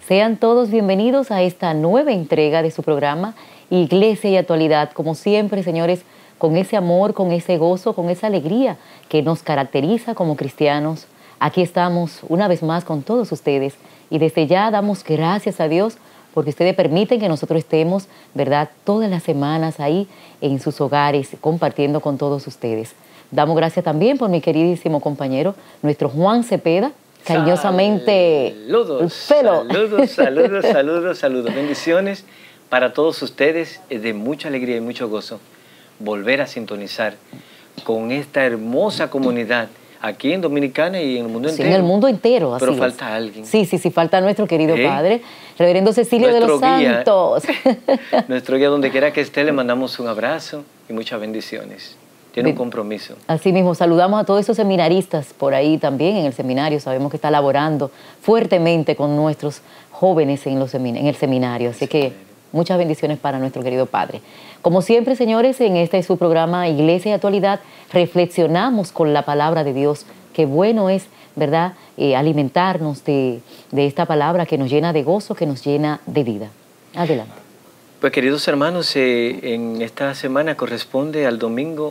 Sean todos bienvenidos a esta nueva entrega de su programa Iglesia y Actualidad. Como siempre, señores, con ese amor, con ese gozo, con esa alegría que nos caracteriza como cristianos. Aquí estamos una vez más con todos ustedes y desde ya damos gracias a Dios porque ustedes permiten que nosotros estemos, ¿verdad?, todas las semanas ahí en sus hogares compartiendo con todos ustedes. Damos gracias también por mi queridísimo compañero, nuestro Juan Cepeda, cariñosamente. Saludos. Bendiciones para todos ustedes. Es de mucha alegría y mucho gozo volver a sintonizar con esta hermosa comunidad aquí en Dominicana y en el mundo entero. En el mundo entero, así Pero es. falta alguien. Sí, falta nuestro querido padre, reverendo Cecilio de los Santos. Nuestro guía, donde quiera que esté, le mandamos un abrazo y muchas bendiciones. Tiene un compromiso. Así mismo, saludamos a todos esos seminaristas por ahí también en el seminario. Sabemos que está laborando fuertemente con nuestros jóvenes en el seminario. Así que muchas bendiciones para nuestro querido padre. Como siempre, señores, en este es su programa Iglesia y Actualidad, reflexionamos con la palabra de Dios. Qué bueno es, ¿verdad?, alimentarnos de esta palabra que nos llena de gozo, que nos llena de vida. Adelante. Pues, queridos hermanos, en esta semana corresponde al domingo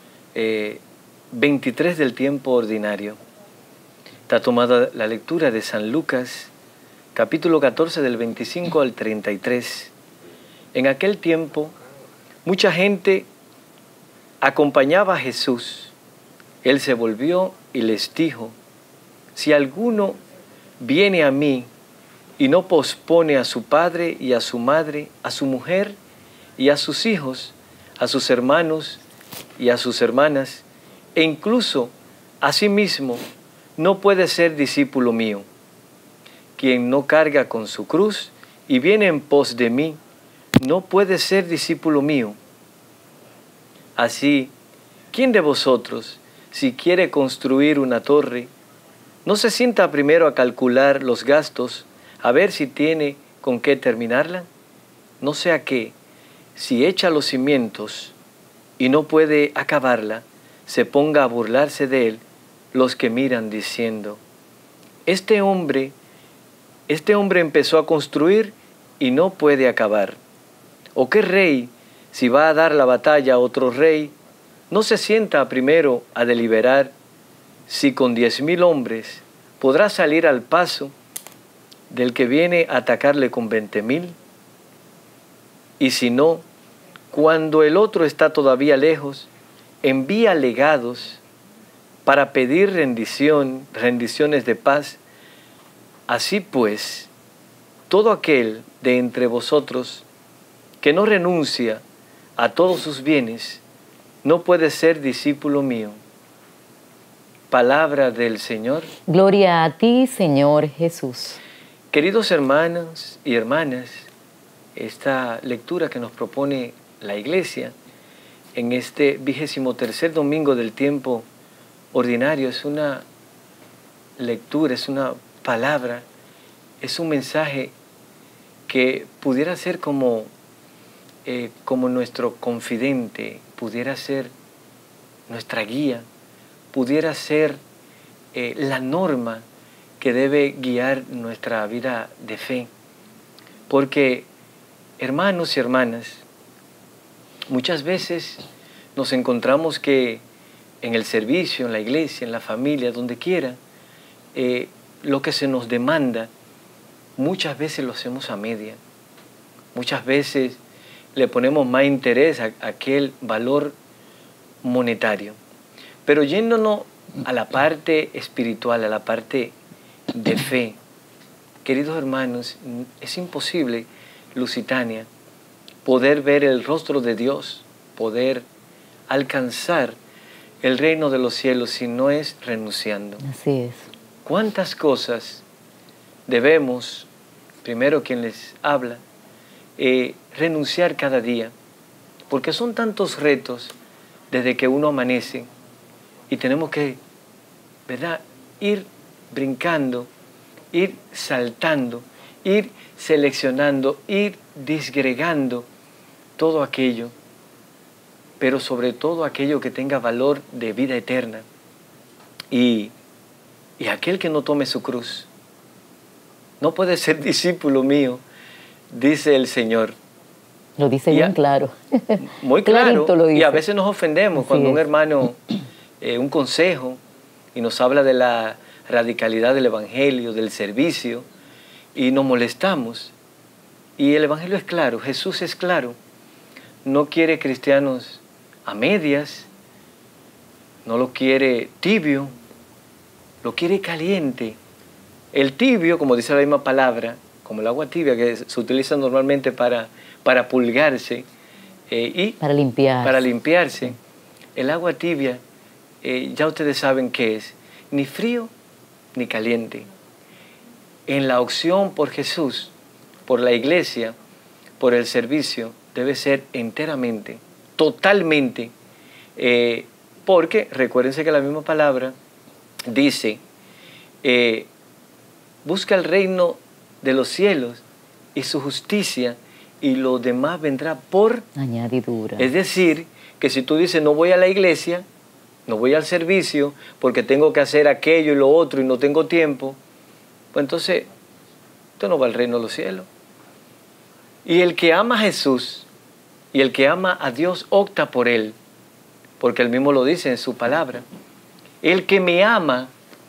23 del tiempo ordinario. Está tomada la lectura de San Lucas, capítulo 14, del 25 al 33. En aquel tiempo, mucha gente acompañaba a Jesús. Él se volvió y les dijo: si alguno viene a mí y no pospone a su padre y a su madre, a su mujer y a sus hijos, a sus hermanos y a sus hermanas, e incluso a sí mismo, no puede ser discípulo mío. Quien no carga con su cruz y viene en pos de mí, no puede ser discípulo mío. Así, ¿quién de vosotros, si quiere construir una torre, no se sienta primero a calcular los gastos, a ver si tiene con qué terminarla? No sea que, si echa los cimientos y no puede acabarla, se ponga a burlarse de él los que miran diciendo: este hombre empezó a construir y no puede acabar. ¿O qué rey, si va a dar la batalla a otro rey, no se sienta primero a deliberar si con 10,000 hombres podrá salir al paso del que viene a atacarle con 20,000? Y si no, cuando el otro está todavía lejos, envía legados para pedir rendiciones de paz. Así pues, todo aquel de entre vosotros que no renuncia a todos sus bienes, no puede ser discípulo mío. Palabra del Señor. Gloria a ti, Señor Jesús. Queridos hermanos y hermanas, esta lectura que nos propone la Iglesia en este 23º domingo del tiempo ordinario es una lectura, es una palabra, es un mensaje que pudiera ser como nuestro confidente, pudiera ser nuestra guía, pudiera ser la norma que debe guiar nuestra vida de fe. Porque, hermanos y hermanas, muchas veces nos encontramos que en el servicio, en la iglesia, en la familia, donde quiera, lo que se nos demanda, muchas veces lo hacemos a media. Muchas veces le ponemos más interés a aquel valor monetario. Pero yéndonos a la parte espiritual, a la parte de fe, queridos hermanos, es imposible, Lusitania, poder ver el rostro de Dios, poder alcanzar el reino de los cielos si no es renunciando. Así es. ¿Cuántas cosas debemos, primero quien les habla, renunciar cada día? Porque son tantos retos desde que uno amanece y tenemos que, ¿verdad?, ir brincando, ir saltando, ir seleccionando, ir disgregando todo aquello, pero sobre todo aquello que tenga valor de vida eterna. Y aquel que no tome su cruz no puedes ser discípulo mío, dice el Señor. Lo dice bien claro. Muy claro. Clarito lo dice. Y a veces nos ofendemos Así cuando un es. hermano, un consejo, y nos habla de la radicalidad del Evangelio, del servicio, y nos molestamos. Y el Evangelio es claro, Jesús es claro. No quiere cristianos a medias, no lo quiere tibio, lo quiere caliente. El tibio, como dice la misma palabra, como el agua tibia que se utiliza normalmente para pulgarse y para limpiarse. El agua tibia, ya ustedes saben qué es, ni frío ni caliente. En la opción por Jesús, por la iglesia, por el servicio, debe ser enteramente, totalmente, porque recuérdense que la misma palabra dice, busca el reino de los cielos y su justicia, y lo demás vendrá por añadidura. Es decir, que si tú dices, no voy a la iglesia, no voy al servicio, porque tengo que hacer aquello y lo otro y no tengo tiempo, pues entonces, usted no va al reino de los cielos. Y el que ama a Jesús y el que ama a Dios opta por Él, porque Él mismo lo dice en su palabra. El que me ama,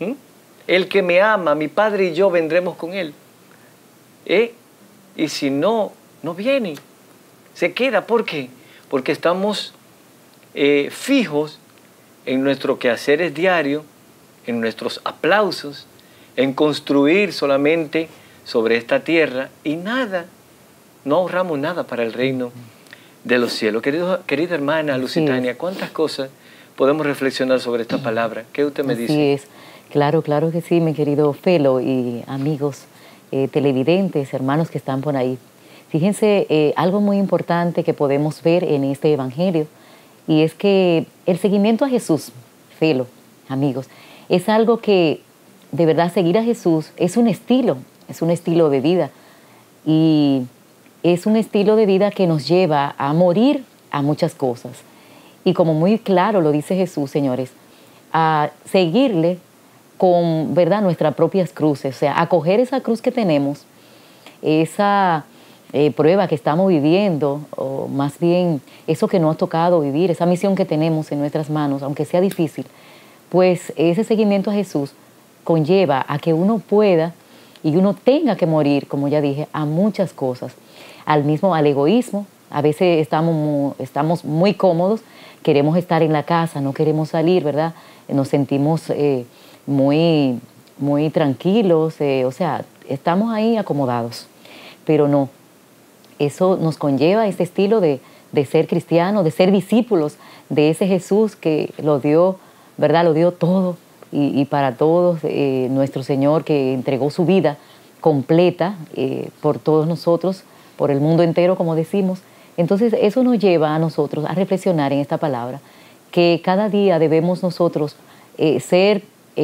mi Padre y yo vendremos con Él. Y si no, no viene, se queda. ¿Por qué? Porque estamos fijos en nuestro quehaceres diario, en nuestros aplausos, en construir solamente sobre esta tierra y nada, no ahorramos nada para el reino de los cielos. Querida hermana Lusitania, ¿cuántas cosas podemos reflexionar sobre esta palabra? ¿Qué usted me dice? Así es, claro que sí, mi querido Felo y amigos televidentes, hermanos que están por ahí. Fíjense, algo muy importante que podemos ver en este evangelio, y es que el seguimiento a Jesús, Felo, amigos, es algo que de verdad seguir a Jesús es un estilo de vida, y es un estilo de vida que nos lleva a morir a muchas cosas. Y como muy claro lo dice Jesús, señores, a seguirle con, ¿verdad?, nuestras propias cruces, o sea, acoger esa cruz que tenemos, esa prueba que estamos viviendo, o más bien eso que nos ha tocado vivir, esa misión que tenemos en nuestras manos, aunque sea difícil, pues ese seguimiento a Jesús conlleva a que uno pueda y uno tenga que morir, como ya dije, a muchas cosas, al egoísmo. A veces estamos muy cómodos, queremos estar en la casa, no queremos salir, ¿verdad? Nos sentimos muy tranquilos, o sea, estamos ahí acomodados, pero no. Eso nos conlleva a este estilo de ser cristianos, de ser discípulos de ese Jesús que lo dio, ¿verdad? Lo dio todo y para todos, nuestro Señor que entregó su vida completa por todos nosotros, por el mundo entero, como decimos. Entonces, eso nos lleva a nosotros a reflexionar en esta palabra, que cada día debemos nosotros ser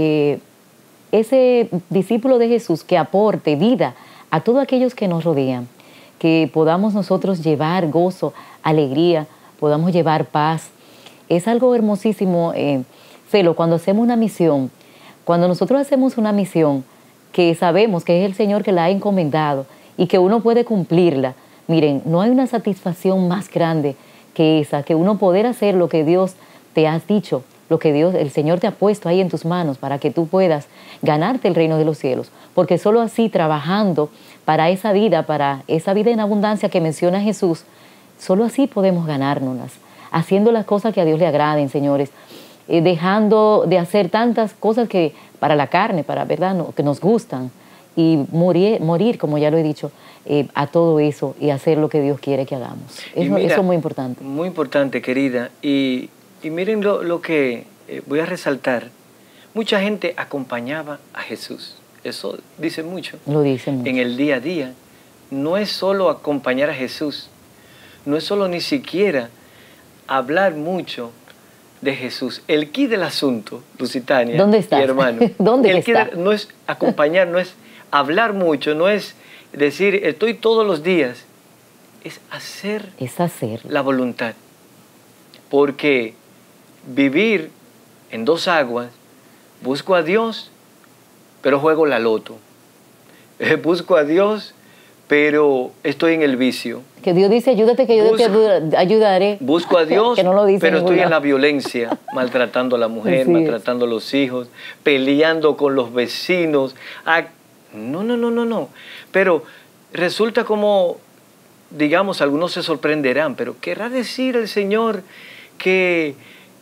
ese discípulo de Jesús que aporte vida a todos aquellos que nos rodean, que podamos nosotros llevar gozo, alegría, podamos llevar paz. Es algo hermosísimo, Felo, cuando hacemos una misión, cuando nosotros hacemos una misión que sabemos que es el Señor que la ha encomendado y que uno puede cumplirla. Miren, no hay una satisfacción más grande que esa, que uno poder hacer lo que Dios te ha dicho, lo que el Señor te ha puesto ahí en tus manos para que tú puedas ganarte el reino de los cielos. Porque solo así, trabajando para esa vida en abundancia que menciona Jesús, solo así podemos ganárnoslas, haciendo las cosas que a Dios le agraden, señores, dejando de hacer tantas cosas que para la carne, ¿verdad?, no, que nos gustan, y morir, como ya lo he dicho, a todo eso y hacer lo que Dios quiere que hagamos. Eso es muy importante. Muy importante, querida. Y miren lo que voy a resaltar. Mucha gente acompañaba a Jesús. Eso dice mucho. Lo dice mucho. En el día a día. No es solo acompañar a Jesús. No es solo ni siquiera hablar mucho de Jesús. El quid del asunto, Lusitania, ¿dónde está? Mi hermano. ¿Dónde está? No es acompañar, no es hablar mucho, no es decir estoy todos los días. Es hacer la voluntad. Porque vivir en dos aguas, busco a Dios, pero juego la loto. busco a Dios, pero estoy en el vicio. Que Dios dice, ayúdate que yo te ayudaré. Busco a Dios, que no lo dice pero en ningún estoy en lado. la violencia, maltratando a la mujer, Así maltratando a los hijos, peleando con los vecinos. No. Pero resulta como, digamos, algunos se sorprenderán, pero ¿querrá decir el Señor que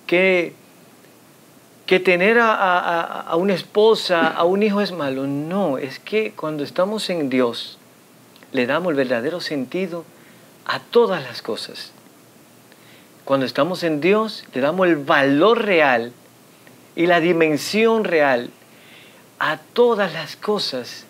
tener a una esposa, a un hijo es malo? No, es que cuando estamos en Dios, le damos el verdadero sentido a todas las cosas. Cuando estamos en Dios, le damos el valor real y la dimensión real a todas las cosas,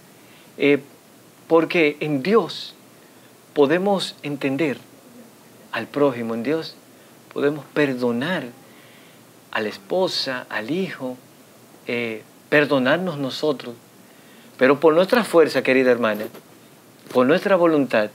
porque en Dios podemos entender al prójimo, en Dios podemos perdonar a la esposa, al hijo, perdonarnos nosotros. Pero por nuestra fuerza, querida hermana, por nuestra voluntad,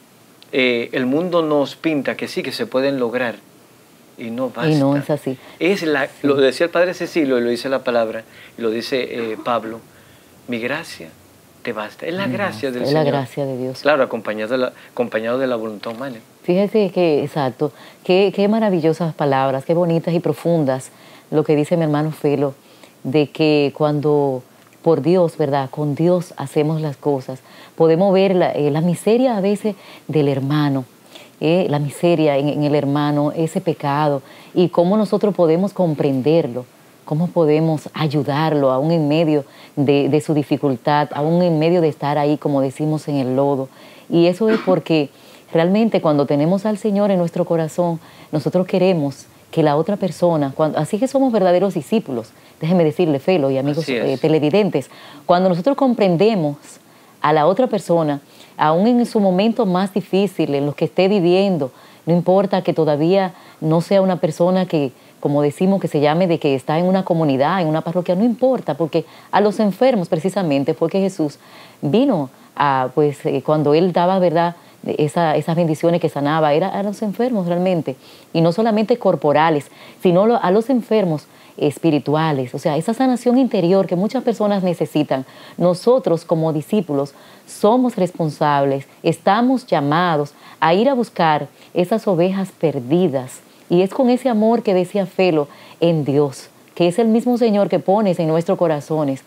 el mundo nos pinta que sí, que se pueden lograr, y no basta. Y no es así. Lo decía el Padre Cecilio, y lo dice la palabra, y lo dice Pablo, mi gracia te basta. Es la gracia del Señor. Es la gracia de Dios. Claro, acompañado de la voluntad humana. Fíjese que, exacto, qué maravillosas palabras, qué bonitas y profundas lo que dice mi hermano Felo, de que cuando por Dios, ¿verdad? Con Dios hacemos las cosas. Podemos ver la miseria a veces del hermano, la miseria en el hermano, ese pecado, y cómo nosotros podemos comprenderlo, cómo podemos ayudarlo aún en medio de su dificultad, aún en medio de estar ahí, como decimos, en el lodo. Y eso es porque realmente cuando tenemos al Señor en nuestro corazón, nosotros queremos que la otra persona, así que somos verdaderos discípulos, déjenme decirle, Felo y amigos televidentes, cuando nosotros comprendemos a la otra persona, aún en su momento más difícil, en los que esté viviendo, no importa que todavía no sea una persona que, como decimos, que se llame de que está en una comunidad, en una parroquia, no importa, porque a los enfermos precisamente fue que Jesús vino cuando Él daba, ¿verdad?, esas bendiciones que sanaba, era a los enfermos realmente, y no solamente corporales, sino a los enfermos espirituales, o sea, esa sanación interior que muchas personas necesitan. Nosotros como discípulos somos responsables, estamos llamados a ir a buscar esas ovejas perdidas, y es con ese amor que decía Felo en Dios, que es el mismo Señor que pones en nuestros corazones,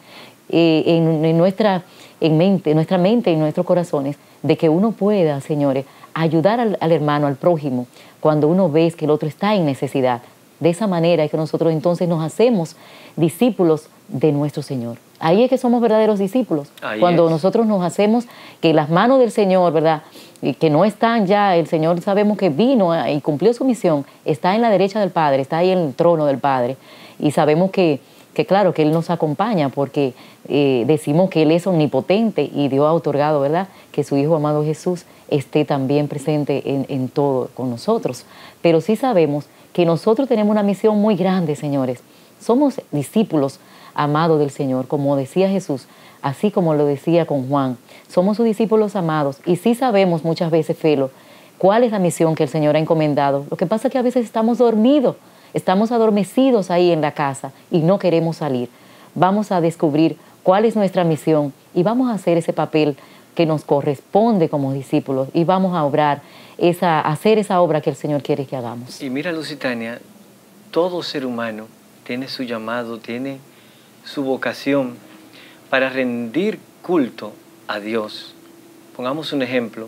en nuestra mente, y en nuestros corazones, de que uno pueda, señores, ayudar al hermano, al prójimo, cuando uno ve que el otro está en necesidad. De esa manera es que nosotros entonces nos hacemos discípulos de nuestro Señor. Ahí es que somos verdaderos discípulos. Cuando nosotros nos hacemos que las manos del Señor, ¿verdad?, y que no están ya, el Señor sabemos que vino y cumplió su misión, está en la derecha del Padre, está ahí en el trono del Padre. Y sabemos que claro, que Él nos acompaña porque decimos que Él es omnipotente y Dios ha otorgado, ¿verdad?, que su Hijo amado Jesús esté también presente en todo con nosotros. Pero sí sabemos que nosotros tenemos una misión muy grande, señores. Somos discípulos amados del Señor, como decía Jesús, así como lo decía con Juan. Somos sus discípulos amados y sí sabemos muchas veces, Felo, cuál es la misión que el Señor ha encomendado. Lo que pasa es que a veces estamos dormidos, estamos adormecidos ahí en la casa y no queremos salir. Vamos a descubrir cuál es nuestra misión y vamos a hacer ese papel que nos corresponde como discípulos y vamos a hacer esa obra que el Señor quiere que hagamos. Y mira, Lusitania, todo ser humano tiene su llamado, tiene su vocación para rendir culto a Dios. Pongamos un ejemplo.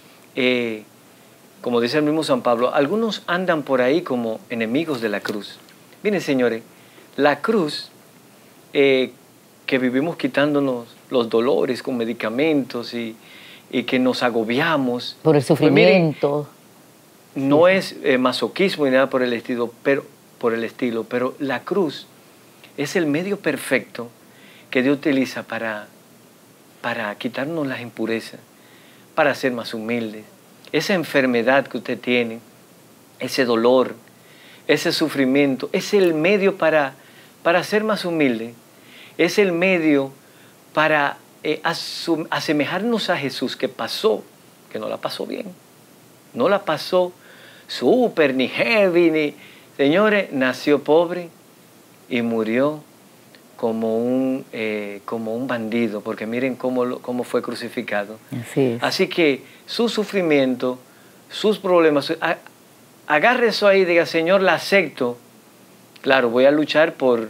Como dice el mismo San Pablo, algunos andan por ahí como enemigos de la cruz. Miren, señores, la cruz que vivimos quitándonos los dolores con medicamentos y que nos agobiamos. Por el sufrimiento. Pues miren, no es masoquismo ni nada por el estilo, pero la cruz es el medio perfecto que Dios utiliza para quitarnos las impurezas, para ser más humildes. Esa enfermedad que usted tiene, ese dolor, ese sufrimiento, es el medio para ser más humilde. Es el medio para asemejarnos a Jesús, que no la pasó bien. No la pasó súper, ni heavy, ni... Señores, nació pobre y murió como un bandido, porque miren cómo fue crucificado. Así es. Así que su sufrimiento, sus problemas, agarre eso ahí y diga, Señor, la acepto. Claro, voy a luchar por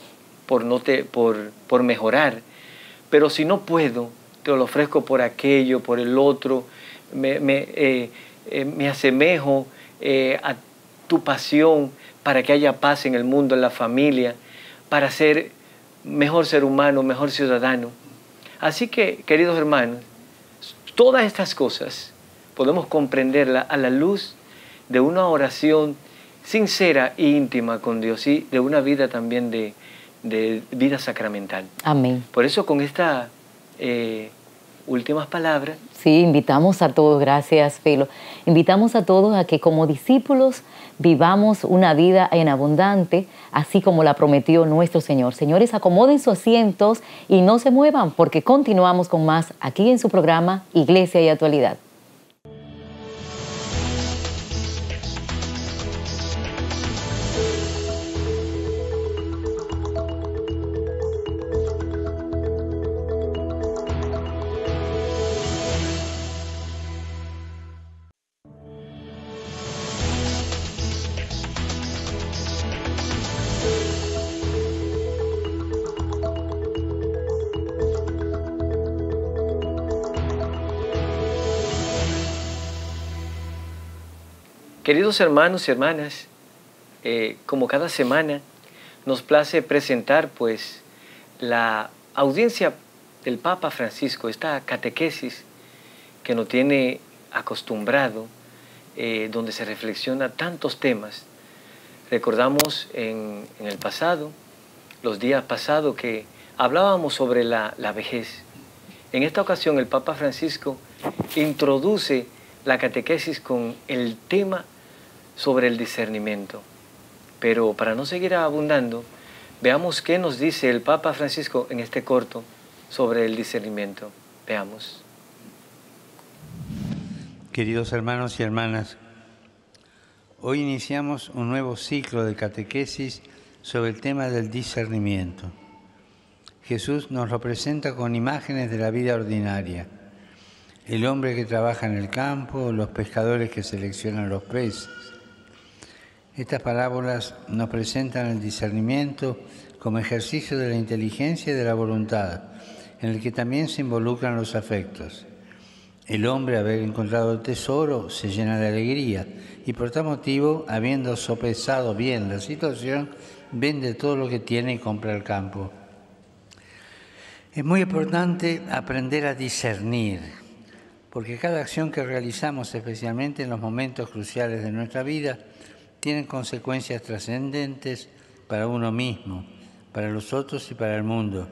mejorar, pero si no puedo, te lo ofrezco por aquello, por el otro, me asemejo a tu pasión para que haya paz en el mundo, en la familia, para ser mejor ser humano, mejor ciudadano. Así que, queridos hermanos, todas estas cosas podemos comprenderlas a la luz de una oración sincera e íntima con Dios y de una vida también de vida sacramental. Amén. Por eso con estas últimas palabras. Sí, invitamos a todos, gracias Felo, invitamos a todos a que como discípulos vivamos una vida en abundante, así como la prometió nuestro Señor. Señores, acomoden sus asientos y no se muevan porque continuamos con más aquí en su programa Iglesia y Actualidad. Queridos hermanos y hermanas, como cada semana nos place presentar pues la audiencia del Papa Francisco, esta catequesis que nos tiene acostumbrado, donde se reflexiona tantos temas. Recordamos en el pasado, los días pasados, que hablábamos sobre la vejez. En esta ocasión el Papa Francisco introduce la catequesis con el tema sobre el discernimiento. Pero para no seguir abundando, veamos qué nos dice el Papa Francisco en este corto sobre el discernimiento. Veamos. Queridos hermanos y hermanas, hoy iniciamos un nuevo ciclo de catequesis sobre el tema del discernimiento. Jesús nos lo presenta con imágenes de la vida ordinaria. El hombre que trabaja en el campo, los pescadores que seleccionan los peces. Estas parábolas nos presentan el discernimiento como ejercicio de la inteligencia y de la voluntad, en el que también se involucran los afectos. El hombre, haber encontrado el tesoro, se llena de alegría y por tal motivo, habiendo sopesado bien la situación, vende todo lo que tiene y compra el campo. Es muy importante aprender a discernir, porque cada acción que realizamos, especialmente en los momentos cruciales de nuestra vida, tienen consecuencias trascendentes para uno mismo, para los otros y para el mundo.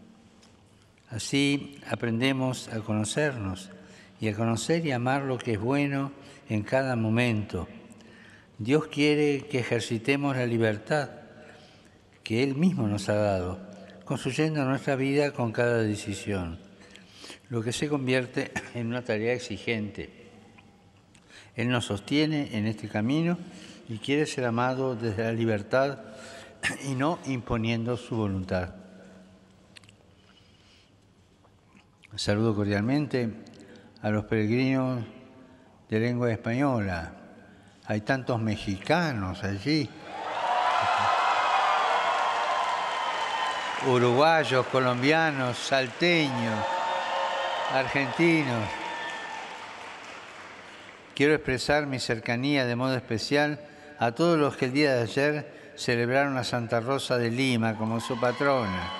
Así aprendemos a conocernos y a conocer y amar lo que es bueno en cada momento. Dios quiere que ejercitemos la libertad que Él mismo nos ha dado, construyendo nuestra vida con cada decisión, lo que se convierte en una tarea exigente. Él nos sostiene en este camino y quiere ser amado desde la libertad y no imponiendo su voluntad. Saludo cordialmente a los peregrinos de lengua española. Hay tantos mexicanos allí, uruguayos, colombianos, salteños, argentinos. Quiero expresar mi cercanía de modo especial a todos los que el día de ayer celebraron a Santa Rosa de Lima como su patrona.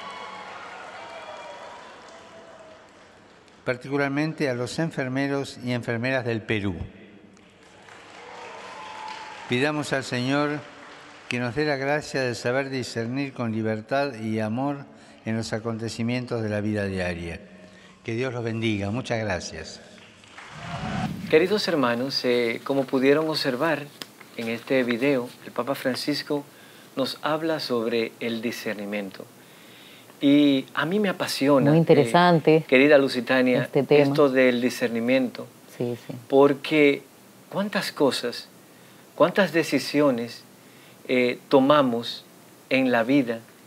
Particularmente a los enfermeros y enfermeras del Perú. Pidamos al Señor que nos dé la gracia de saber discernir con libertad y amor en los acontecimientos de la vida diaria. Que Dios los bendiga. Muchas gracias. Queridos hermanos, como pudieron observar en este video, el Papa Francisco nos habla sobre el discernimiento. Y a mí me apasiona, muy interesante, querida Lusitania, este tema. Esto del discernimiento. Sí, sí. Porque cuántas cosas, cuántas decisiones tomamos en la vida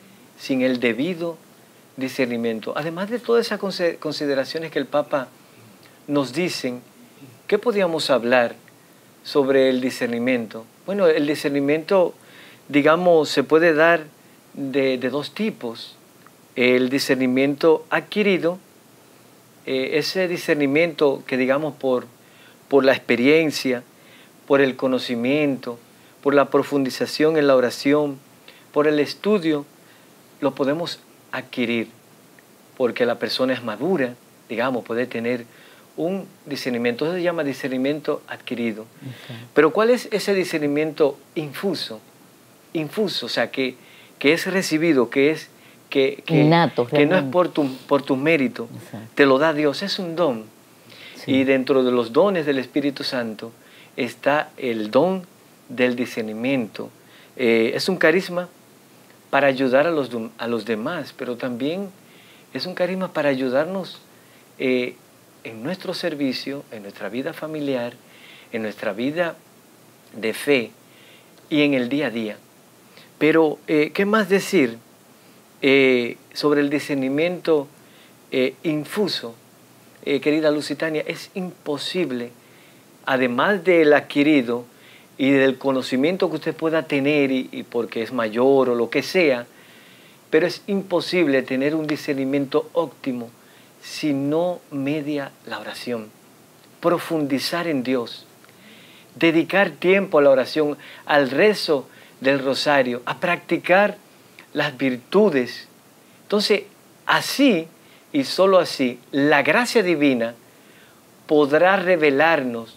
sin el debido discernimiento. Además de todas esas consideraciones que el Papa nos dicen, ¿qué podríamos hablar sobre el discernimiento? Bueno, el discernimiento, digamos, se puede dar de dos tipos. El discernimiento adquirido, ese discernimiento que, digamos, por la experiencia, por el conocimiento, por la profundización en la oración, por el estudio, lo podemos adquirir, porque la persona es madura, digamos, puede tener un discernimiento. Eso se llama discernimiento adquirido. Okay. Pero ¿cuál es ese discernimiento infuso? Infuso, o sea, que es recibido, que innato, que no es por tu mérito. Exacto. Te lo da Dios, es un don. Sí. Y dentro de los dones del Espíritu Santo está el don del discernimiento. Es un carisma para ayudar a los demás, pero también es un carisma para ayudarnos en nuestro servicio, en nuestra vida familiar, en nuestra vida de fe y en el día a día. Pero, ¿qué más decir sobre el discernimiento infuso? Querida Lusitania, es imposible, además del adquirido y del conocimiento que usted pueda tener y porque es mayor o lo que sea, pero es imposible tener un discernimiento óptimo si no media la oración. Profundizar en Dios, dedicar tiempo a la oración, al rezo del rosario, a practicar las virtudes. Entonces, así y solo así, la gracia divina podrá revelarnos,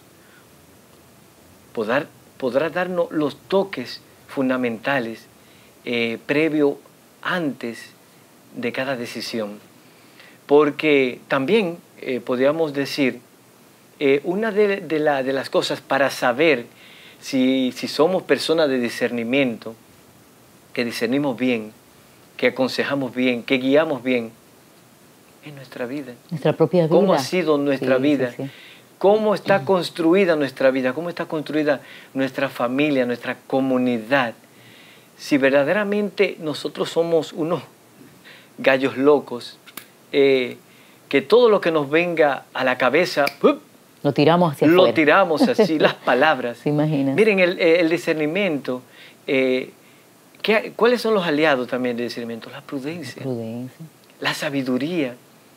podrá darnos los toques fundamentales previo antes de cada decisión. Porque también podríamos decir, una de las cosas para saber si somos personas de discernimiento, que discernimos bien, que aconsejamos bien, que guiamos bien, es nuestra vida. Nuestra propia vida. ¿Cómo ha sido nuestra vida? Sí. ¿Cómo está construida nuestra vida? ¿Cómo está construida nuestra familia, nuestra comunidad? Si verdaderamente nosotros somos unos gallos locos, que todo lo que nos venga a la cabeza, lo tiramos hacia afuera. Lo tiramos así, las palabras. ¿Se imaginan? Miren, el discernimiento, ¿cuáles son los aliados también del discernimiento? La prudencia. La sabiduría.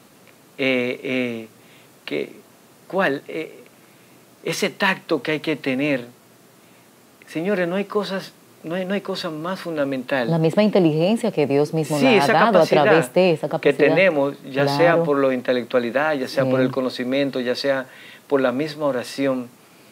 ¿Cuál? Ese tacto que hay que tener. Señores, no hay cosa más fundamental. La misma inteligencia que Dios mismo nos ha dado a través de esa capacidad que tenemos, ya sea por la intelectualidad, ya sea por el conocimiento, ya sea por la misma oración.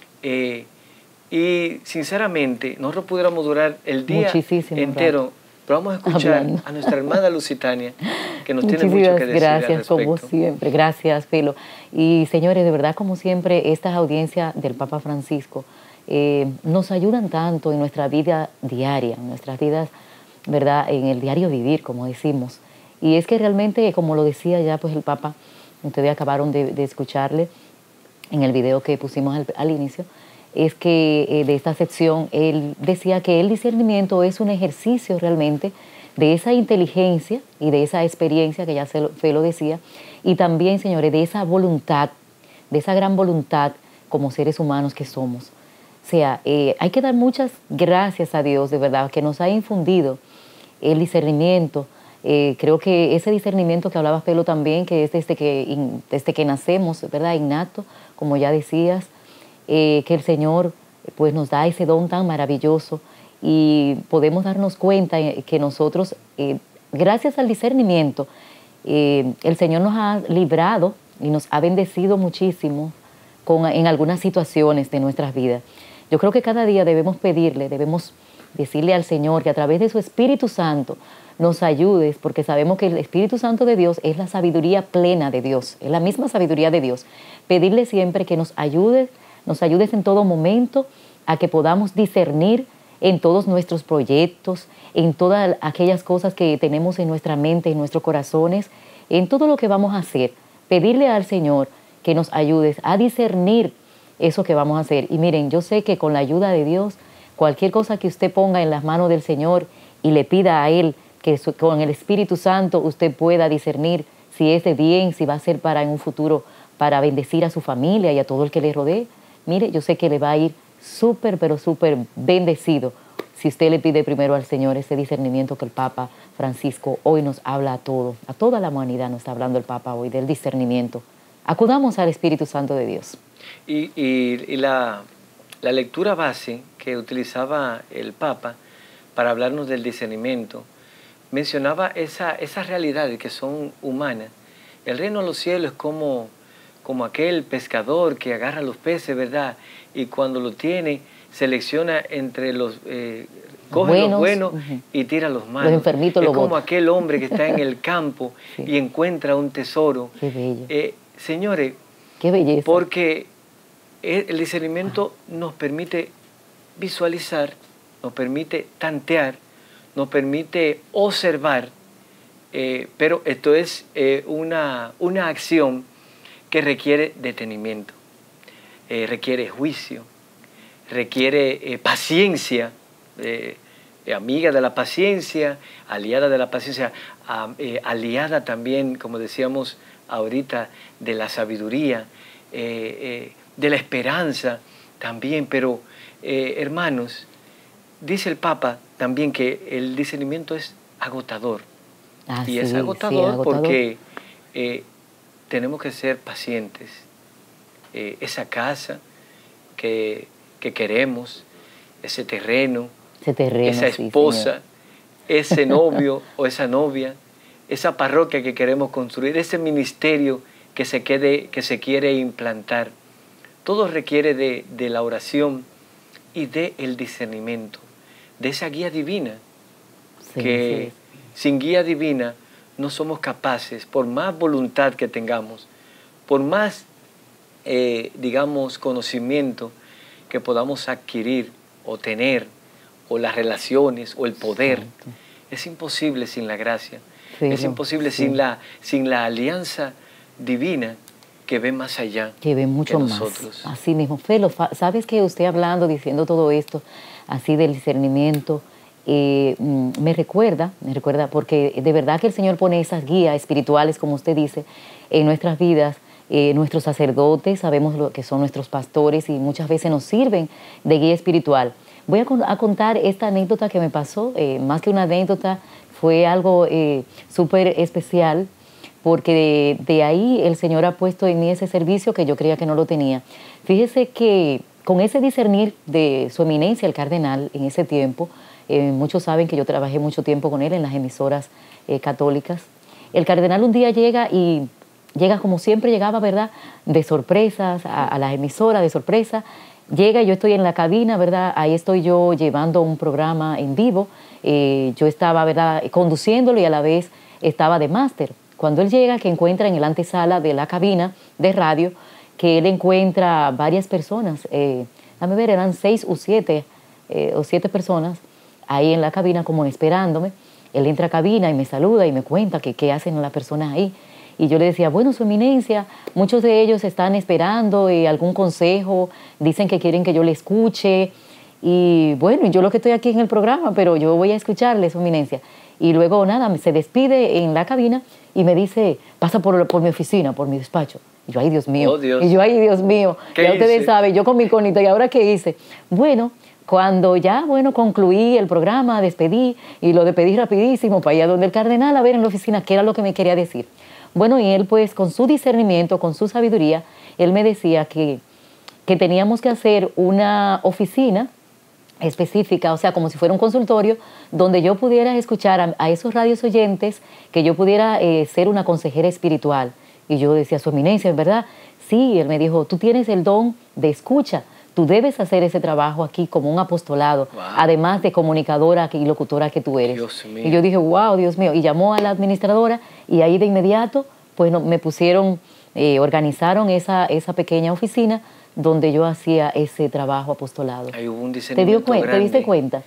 Y sinceramente, nosotros pudiéramos durar el día entero, pero vamos a escuchar a nuestra hermana Lusitania, que nos tiene mucho que decir al respecto. Gracias, como siempre. Gracias, Felo. Y señores, de verdad, como siempre, estas audiencias del Papa Francisco nos ayudan tanto en nuestra vida diaria, en nuestras vidas, ¿verdad?, en el diario vivir, como decimos. Y es que realmente, como lo decía ya pues el Papa, ustedes acabaron de escucharle en el video que pusimos al inicio, es que de esta sección él decía que el discernimiento es un ejercicio realmente de esa inteligencia y de esa experiencia que ya Felo decía, y también, señores, de esa voluntad, de esa gran voluntad como seres humanos que somos. O sea, hay que dar muchas gracias a Dios, de verdad, que nos ha infundido el discernimiento. Creo que ese discernimiento que hablaba Felo también, que es desde que nacemos, ¿verdad?, innato, como ya decías, que el Señor pues nos da ese don tan maravilloso y podemos darnos cuenta que nosotros, gracias al discernimiento, el Señor nos ha librado y nos ha bendecido muchísimo en algunas situaciones de nuestras vidas. Yo creo que cada día debemos debemos decirle al Señor que a través de su Espíritu Santo nos ayudes, porque sabemos que el Espíritu Santo de Dios es la sabiduría plena de Dios, es la misma sabiduría de Dios. Pedirle siempre que nos ayudes en todo momento a que podamos discernir en todos nuestros proyectos, en todas aquellas cosas que tenemos en nuestra mente, en nuestros corazones, en todo lo que vamos a hacer. Pedirle al Señor que nos ayudes a discernir eso que vamos a hacer. Y miren, yo sé que con la ayuda de Dios, cualquier cosa que usted ponga en las manos del Señor y le pida a Él que con el Espíritu Santo usted pueda discernir si es de bien, si va a ser para en un futuro, para bendecir a su familia y a todo el que le rodee. Mire, yo sé que le va a ir súper, pero súper bendecido si usted le pide primero al Señor ese discernimiento que el Papa Francisco hoy nos habla a todos, a toda la humanidad nos está hablando el Papa hoy, del discernimiento. Acudamos al Espíritu Santo de Dios. Y la lectura base que utilizaba el Papa para hablarnos del discernimiento mencionaba esas realidades que son humanas. El reino de los cielos es como aquel pescador que agarra los peces, ¿verdad? Y cuando lo tiene, selecciona entre los... coge los buenos y tira los malos. Los enfermitos es lo como bota. aquel hombre que está en el campo Sí. y encuentra un tesoro. Qué bello. Señores, Qué belleza. porque el discernimiento nos permite visualizar, nos permite tantear, nos permite observar, pero esto es una acción que requiere detenimiento, requiere juicio, requiere paciencia, amiga de la paciencia, aliada de la paciencia, aliada también, como decíamos ahorita, de la sabiduría, de la esperanza también. Pero, hermanos, dice el Papa también que el discernimiento es agotador. Y sí, es agotador porque tenemos que ser pacientes. Esa casa que queremos, ese terreno, esa esposa, sí, ese novio o esa novia, esa parroquia que queremos construir, ese ministerio que se quiere implantar. Todo requiere de la oración y del discernimiento, de esa guía divina, sí, que sin guía divina no somos capaces, por más voluntad que tengamos, por más, digamos, conocimiento que podamos adquirir o tener, o las relaciones, o el poder. Exacto. Es imposible sin la gracia. Pero, es imposible sin la alianza divina que ve más allá que ve mucho que más. Nosotros. Así mismo. Felo, ¿sabes que usted hablando, diciendo todo esto, así del discernimiento, me recuerda, porque de verdad que el Señor pone esas guías espirituales, como usted dice, en nuestras vidas. Nuestros sacerdotes, sabemos lo que son nuestros pastores y muchas veces nos sirven de guía espiritual. Voy a contar esta anécdota que me pasó, más que una anécdota, fue algo súper especial, porque de ahí el Señor ha puesto en mí ese servicio que yo creía que no lo tenía. Fíjese que con ese discernir de su eminencia, el cardenal, en ese tiempo, muchos saben que yo trabajé mucho tiempo con él en las emisoras católicas. El cardenal un día llega como siempre llegaba, ¿verdad?, de sorpresas a las emisoras, de sorpresa. Llega y yo estoy en la cabina, ¿verdad? Ahí estoy yo llevando un programa en vivo. Yo estaba, ¿verdad?, conduciéndolo y a la vez estaba de máster. Cuando él llega, que encuentra en la antesala de la cabina de radio, que él encuentra varias personas. Dame ver, eran 6 o 7 personas ahí en la cabina como esperándome. Él entra a cabina y me saluda y me cuenta que qué hacen las personas ahí. Y yo le decía, bueno, su eminencia, muchos de ellos están esperando algún consejo, dicen que quieren que yo le escuche. Y bueno, yo lo que estoy aquí en el programa, pero yo voy a escucharle, su eminencia. Y luego, nada, se despide en la cabina y me dice, pasa por mi oficina, por mi despacho. Y yo, ay, Dios mío. Oh, Dios. Y yo, ay, Dios mío. Ya ustedes hice? saben, yo con mi conita, ¿y ahora qué hice? Bueno, cuando ya, concluí el programa, despedí, y lo despedí rapidísimo para allá donde el cardenal, a ver en la oficina qué era lo que me quería decir. Bueno, y él pues con su discernimiento, con su sabiduría, él me decía que teníamos que hacer una oficina específica, o sea, como si fuera un consultorio, donde yo pudiera escuchar a esos radios oyentes, que yo pudiera ser una consejera espiritual. Y yo decía, su eminencia, ¿verdad? Sí, él me dijo, tú tienes el don de escucha, tú debes hacer ese trabajo aquí como un apostolado, wow, además de comunicadora y locutora que tú eres. Dios mío. Y yo dije, wow, Dios mío. Y llamó a la administradora y ahí de inmediato pues me pusieron, organizaron esa pequeña oficina donde yo hacía ese trabajo apostolado. Ahí hubo un discernimiento grande. ¿Te diste cuenta?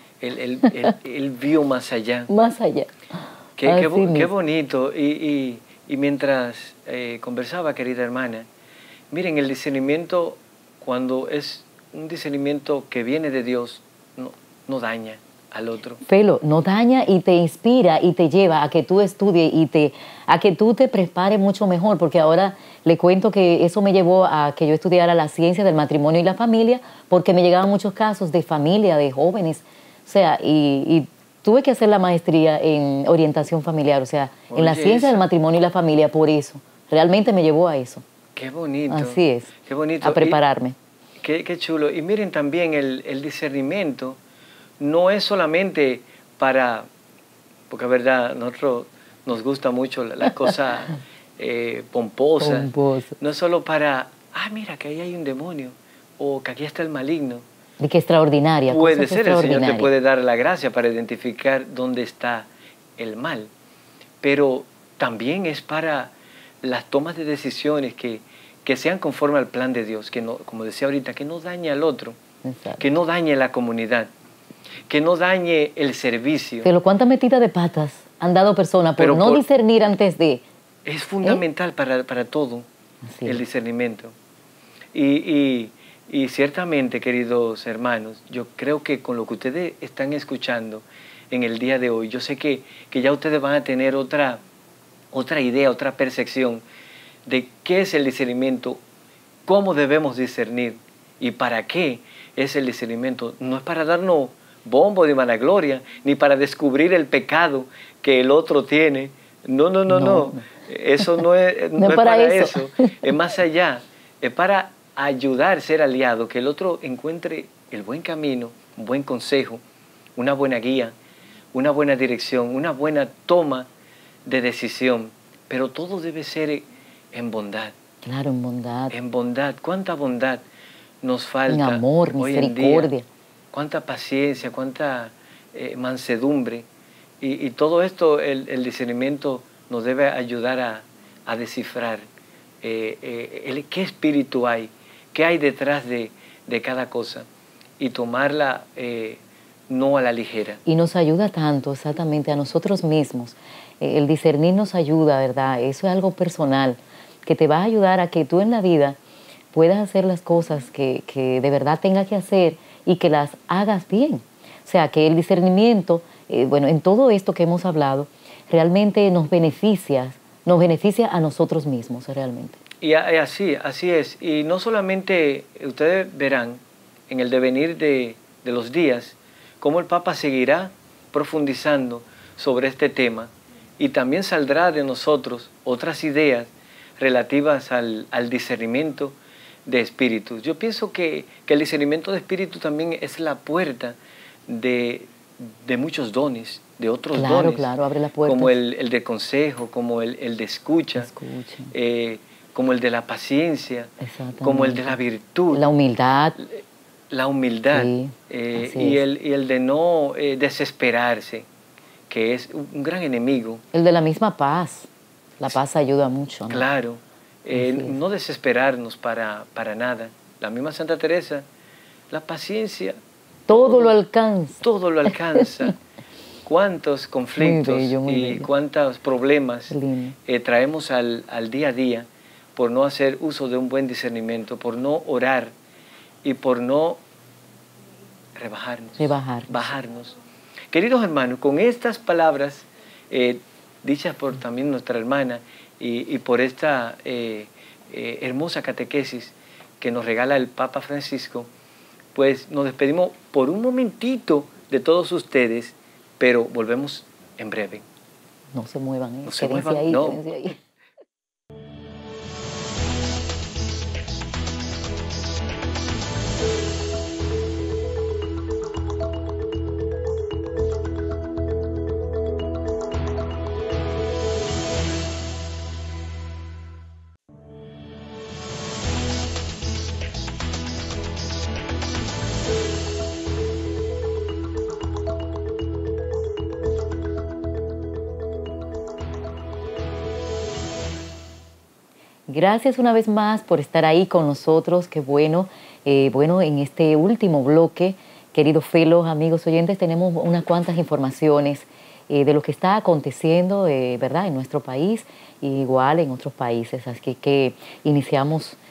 Él vio más allá. Más allá. Qué bonito. Y mientras conversaba, querida hermana, miren, el discernimiento, cuando es un discernimiento que viene de Dios, no daña. al otro. Felo, no daña y te inspira y te lleva a que tú estudies y a que tú te prepares mucho mejor, porque ahora le cuento que eso me llevó a que yo estudiara la ciencia del matrimonio y la familia, porque me llegaban muchos casos de familia, de jóvenes, o sea, y tuve que hacer la maestría en orientación familiar, o sea, en la ciencia del matrimonio y la familia, por eso. Realmente me llevó a eso. Qué bonito. Así es. Qué bonito. A prepararme. Qué chulo. Y miren también el discernimiento no es solamente para, porque es verdad, nosotros nos gusta mucho la cosa pomposa. No es solo para, mira, que ahí hay un demonio, o que aquí está el maligno. De que extraordinaria. Puede ser, el Señor te puede dar la gracia para identificar dónde está el mal. Pero también es para las tomas de decisiones que sean conforme al plan de Dios, que no, como decía ahorita, que no dañe al otro, exacto, que no dañe la comunidad, que no dañe el servicio. Pero cuánta metida de patas han dado personas por no discernir antes de... Es fundamental para todo el discernimiento. Y ciertamente, queridos hermanos, yo creo que con lo que ustedes están escuchando en el día de hoy, yo sé que ya ustedes van a tener otra idea, otra percepción de qué es el discernimiento, cómo debemos discernir y para qué es el discernimiento. No es para darnos bombo de vanagloria, ni para descubrir el pecado que el otro tiene. No. Eso no es para eso. Es más allá. Es para ayudar, ser aliado, que el otro encuentre el buen camino, un buen consejo, una buena guía, una buena dirección, una buena toma de decisión. Pero todo debe ser en bondad. Claro, en bondad. En bondad. ¿Cuánta bondad nos falta? En amor, hoy misericordia. En día? Cuánta paciencia, cuánta mansedumbre. Y todo esto, el discernimiento nos debe ayudar a descifrar qué espíritu hay, qué hay detrás de cada cosa y tomarla no a la ligera. Y nos ayuda tanto exactamente a nosotros mismos. El discernir nos ayuda, ¿verdad? Eso es algo personal que te va a ayudar a que tú en la vida puedas hacer las cosas que de verdad tengas que hacer y que las hagas bien. O sea, que el discernimiento, en todo esto que hemos hablado, realmente nos beneficia a nosotros mismos, realmente. Y así es. Y no solamente, ustedes verán en el devenir de los días, cómo el Papa seguirá profundizando sobre este tema y también saldrá de nosotros otras ideas relativas al discernimiento de espíritus. Yo pienso que el discernimiento de espíritu también es la puerta de muchos dones, de otros dones. Claro, abre la puerta. Como el de consejo, como el de escucha. Como el de la paciencia, como el de la virtud. La humildad. La humildad. Sí, y el de no desesperarse, que es un gran enemigo. El de la misma paz. La paz ayuda mucho, ¿no? Claro. No desesperarnos para nada. La misma Santa Teresa, la paciencia. Todo lo alcanza. Todo lo alcanza. Cuántos conflictos muy bello. Cuántos problemas traemos al día a día por no hacer uso de un buen discernimiento, por no orar y por no bajarnos. Queridos hermanos, con estas palabras dichas por también nuestra hermana y por esta hermosa catequesis que nos regala el Papa Francisco, pues nos despedimos por un momentito de todos ustedes, pero volvemos en breve. No se muevan, no se muevan, no. Quédense ahí. Gracias una vez más por estar ahí con nosotros. Qué bueno. En este último bloque, queridos Felos, amigos oyentes, tenemos unas cuantas informaciones de lo que está aconteciendo, ¿verdad?, en nuestro país, igual en otros países. Así que iniciamos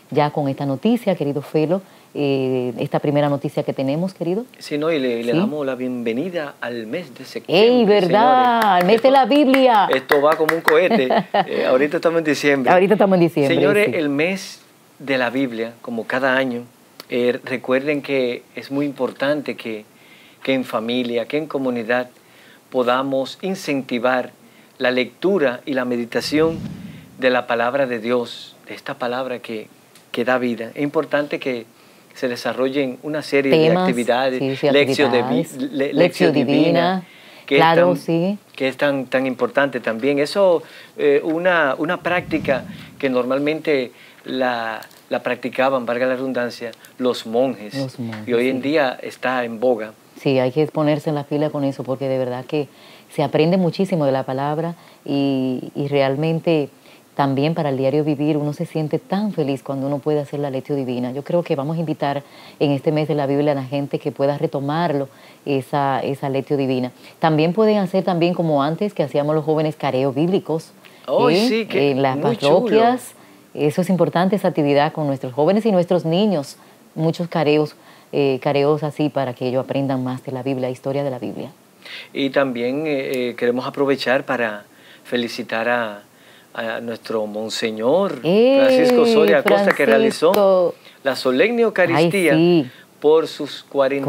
ya con esta noticia, querido Felo, esta primera noticia que tenemos, querido. Sí, no, y le ¿Sí? damos la bienvenida al mes de septiembre. ¡Ey, verdad! Señores. ¡Al mes de la Biblia! Esto va como un cohete. Ahorita estamos en diciembre. Ahorita estamos en diciembre. Señores, sí. el mes de la Biblia, como cada año, recuerden que es muy importante que en familia, que en comunidad podamos incentivar la lectura y la meditación de la palabra de Dios, de esta palabra que da vida. Es importante que se desarrollen una serie de actividades, lección divina, que claro, que es tan importante también. Eso, una práctica que normalmente la practicaban, valga la redundancia, los monjes. Y hoy en día está en boga. Sí, hay que ponerse en la fila con eso, porque de verdad que se aprende muchísimo de la palabra y realmente también para el diario vivir uno se siente tan feliz cuando uno puede hacer la lección divina. Yo creo que vamos a invitar en este mes de la Biblia a la gente que pueda retomarlo, esa lección divina. También pueden hacer también como antes que hacíamos los jóvenes careos bíblicos sí, que en las muy parroquias. chulo. Eso es importante, esa actividad con nuestros jóvenes y nuestros niños. Muchos careos así para que ellos aprendan más de la Biblia, la historia de la Biblia. Y también queremos aprovechar para felicitar a nuestro Monseñor Francisco Soria Acosta, que realizó la solemne Eucaristía por sus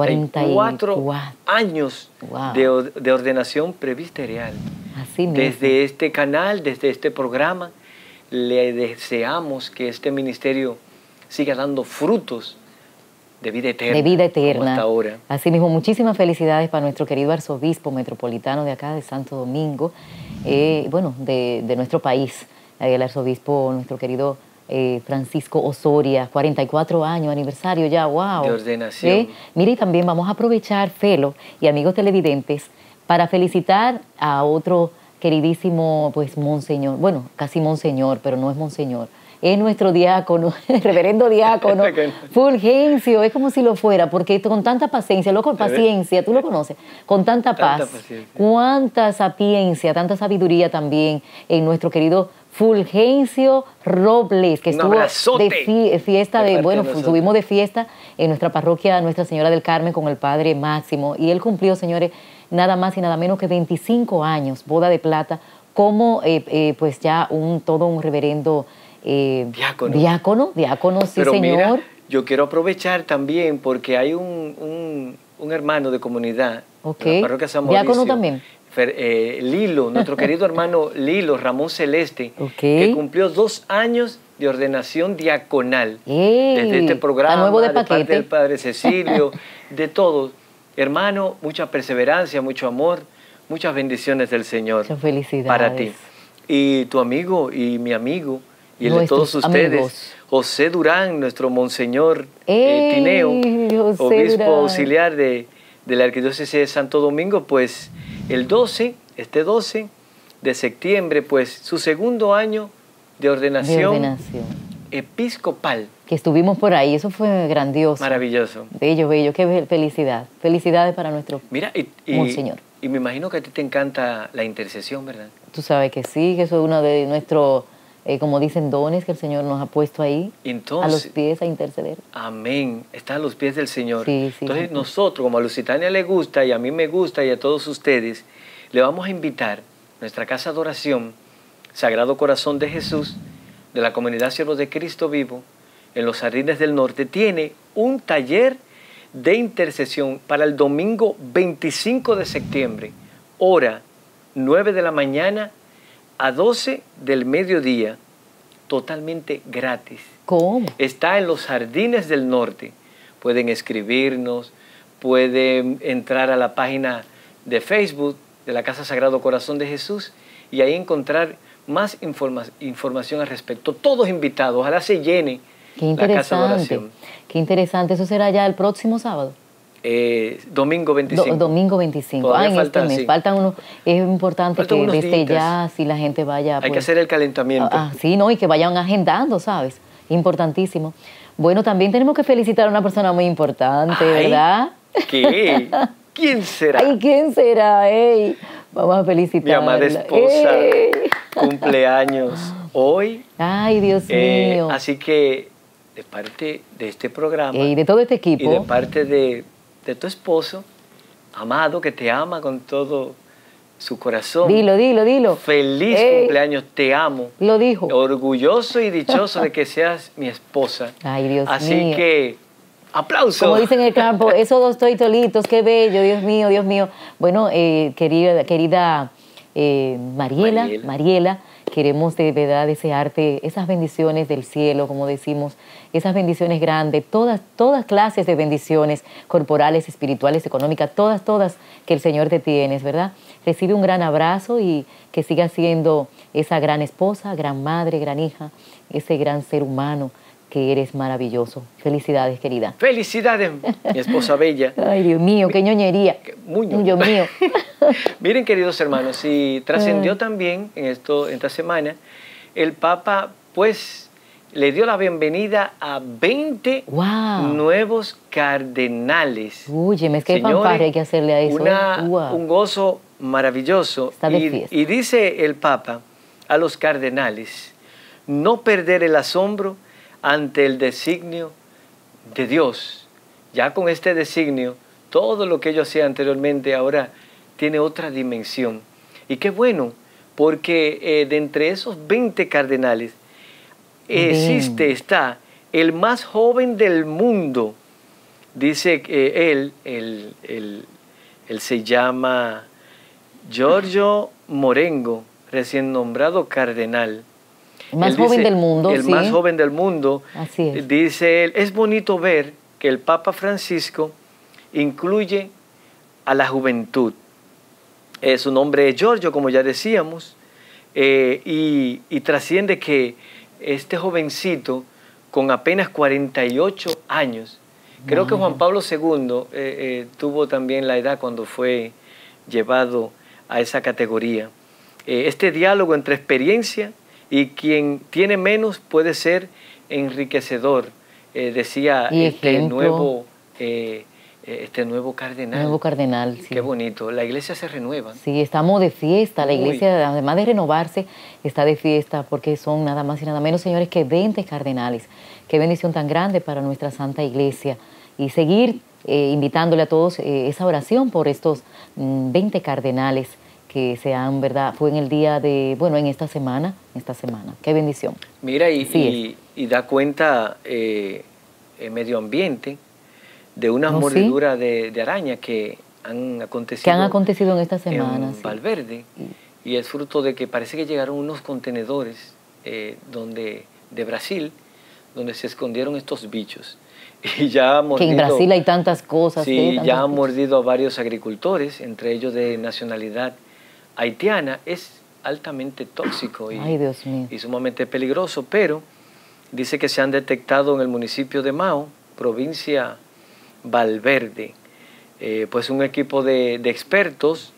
44 años de ordenación presbiterial. Así mismo. Desde este canal, desde este programa, le deseamos que este ministerio siga dando frutos de vida eterna. De vida eterna. Como hasta ahora. Así mismo, muchísimas felicidades para nuestro querido arzobispo metropolitano de acá, de Santo Domingo, de nuestro país, el arzobispo, nuestro querido Francisco Osoria, 44 años, aniversario ya, wow. De ordenación. Mire, y también vamos a aprovechar, Felo y amigos televidentes, para felicitar a otro queridísimo, pues, monseñor, bueno, casi monseñor, pero no es monseñor, es nuestro diácono, el reverendo diácono, Fulgencio, es como si lo fuera, porque con tanta paciencia, loco, paciencia, tú lo conoces, con tanta paz, cuánta sapiencia, tanta sabiduría también en nuestro querido Fulgencio Robles, que estuvo de fiesta, estuvimos de fiesta en nuestra parroquia Nuestra Señora del Carmen con el Padre Máximo, y él cumplió, señores, nada más y nada menos que 25 años, boda de plata, como pues ya todo un reverendo diácono, sí. Pero señor. Mira, yo quiero aprovechar también porque hay un hermano de comunidad, de la parroquia San Mauricio. Diácono también. Lilo, nuestro querido hermano Lilo, Ramón Celeste, que cumplió 2 años de ordenación diaconal. Desde este programa, nuevo de parte del Padre Cecilio, de todos. Hermano, mucha perseverancia, mucho amor, muchas bendiciones del Señor. Muchas felicidades. Para ti. Y tu amigo y mi amigo, y el de todos ustedes, amigos. José Durán, nuestro Monseñor Tineo, obispo auxiliar de la Arquidiócesis de Santo Domingo, pues este 12 de septiembre, pues su segundo año de ordenación episcopal. Que estuvimos por ahí, eso fue grandioso. Maravilloso. Bello, qué felicidad. Felicidades para nuestro Monseñor. Y me imagino que a ti te encanta la intercesión, ¿verdad? Tú sabes que sí, que eso es uno de nuestros, como dicen, dones que el Señor nos ha puesto ahí. Entonces, a los pies a interceder. Amén. Está a los pies del Señor. Sí, entonces nosotros, como a Lusitania le gusta y a mí me gusta y a todos ustedes, le vamos a invitar a nuestra casa de oración, Sagrado Corazón de Jesús, de la comunidad Siervos de Cristo Vivo, en los Jardines del Norte, tiene un taller de intercesión para el domingo 25 de septiembre, hora 9 de la mañana a 12 del mediodía, totalmente gratis. ¿Cómo? Está en los Jardines del Norte. Pueden escribirnos, pueden entrar a la página de Facebook de la Casa Sagrado Corazón de Jesús y ahí encontrar más información al respecto. Todos invitados, ojalá se llene la Casa de Oración. Qué interesante. ¿Eso será ya el próximo sábado? Domingo 25. Domingo 25. En este mes. Faltan unos, es importante que desde ya, si la gente vaya... Hay que hacer el calentamiento. Sí, ¿no? Y que vayan agendando, ¿sabes? Importantísimo. Bueno, también tenemos que felicitar a una persona muy importante, ¿verdad? ¿Qué? ¿Quién será? Ay, ¿quién será? Ey, vamos a felicitar. Mi amada esposa, cumpleaños hoy. Ay, Dios mío. Así que de parte de este programa y de todo este equipo. y de parte de tu esposo, amado, que te ama con todo su corazón. Dilo, dilo, dilo. Feliz cumpleaños, te amo. Lo dijo. Orgulloso y dichoso de que seas mi esposa. Ay, Dios mío. Así que, aplauso. Como dicen en el campo, esos dos toitolitos, qué bello, Dios mío, Dios mío. Bueno, querida Mariela, queremos de verdad desearte esas bendiciones del cielo, como decimos, esas bendiciones grandes, todas clases de bendiciones corporales, espirituales, económicas, todas que el Señor te tienes, ¿verdad? Recibe un gran abrazo y que sigas siendo esa gran esposa, gran madre, gran hija, ese gran ser humano que eres maravilloso. Felicidades, querida. Felicidades, mi esposa bella. Ay, Dios mío, qué ñoñería. Muy Dios mío. Miren, queridos hermanos, y trascendió también esta semana, el Papa, pues, le dio la bienvenida a 20 nuevos cardenales. Uy, es que hay fanfarria, hay que hacerle a eso. Un gozo maravilloso. Está de fiesta. Y dice el Papa a los cardenales, no perder el asombro ante el designio de Dios. Ya con este designio, todo lo que ellos hacían anteriormente ahora tiene otra dimensión. Y qué bueno, porque de entre esos 20 cardenales está el más joven del mundo. Dice que él se llama Giorgio Morengo, recién nombrado cardenal. El más joven del mundo. El más joven del mundo. Así es. Dice él, es bonito ver que el Papa Francisco incluye a la juventud. Su nombre es Giorgio, como ya decíamos, y trasciende que este jovencito, con apenas 48 años, creo que Juan Pablo II tuvo también la edad cuando fue llevado a esa categoría. Este diálogo entre experiencia y quien tiene menos puede ser enriquecedor, decía este nuevo cardenal. Nuevo cardenal, sí. Qué bonito. La iglesia se renueva. Sí, estamos de fiesta. La iglesia, además de renovarse, está de fiesta porque son nada más y nada menos, señores, que 20 cardenales. Qué bendición tan grande para nuestra Santa Iglesia. Y seguir invitándole a todos esa oración por estos 20 cardenales que sean, ¿verdad? Fue en el día de, bueno, en esta semana. Qué bendición. Mira, y da cuenta medio ambiente de unas mordeduras de araña que han acontecido en esta semana en Valverde, y es fruto de que parece que llegaron unos contenedores de Brasil, donde se escondieron estos bichos. Y ya ha mordido, que en Brasil hay tantas cosas. Sí, ya han mordido a varios agricultores, entre ellos de nacionalidad haitiana. Es altamente tóxico y sumamente peligroso, pero dice que se han detectado en el municipio de Mao, provincia Valverde. Pues un equipo de expertos